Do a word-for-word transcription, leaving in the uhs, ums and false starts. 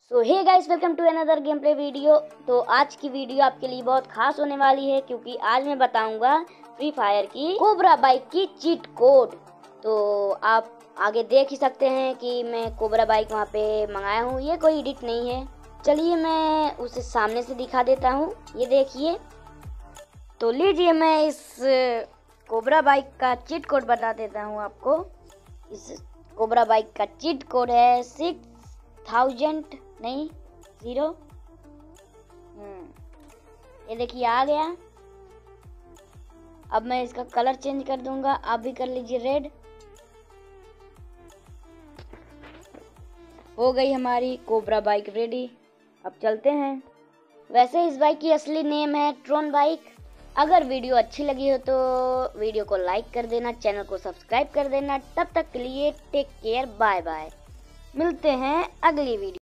So hey guys, welcome to another game play video. तो आज की वीडियो आपके लिए बहुत खास होने वाली है क्योंकि आज मैं बताऊंगा फ्री फायर की कोबरा बाइक की चीट कोड। तो आप आगे देख ही सकते हैं कि मैं कोबरा बाइक वहां पे मंगाया हूँ। ये कोई एडिट नहीं है। चलिए मैं उसे सामने से दिखा देता हूँ। ये देखिए। तो लीजिए मैं इस कोबरा बाइक का चीट कोड बता देता हूँ आपको। इस कोबरा बाइक का चीट कोड है सिक्स थाउजेंड नहीं जीरो। हम्म ये देखिए आ गया। अब मैं इसका कलर चेंज कर दूंगा। आप भी कर लीजिए रेड। हो गई हमारी कोबरा बाइक रेडी। अब चलते हैं। वैसे इस बाइक की असली नेम है ट्रोन बाइक। अगर वीडियो अच्छी लगी हो तो वीडियो को लाइक कर देना, चैनल को सब्सक्राइब कर देना। तब तक के लिए टेक केयर, बाय बाय। मिलते हैं अगली वीडियो।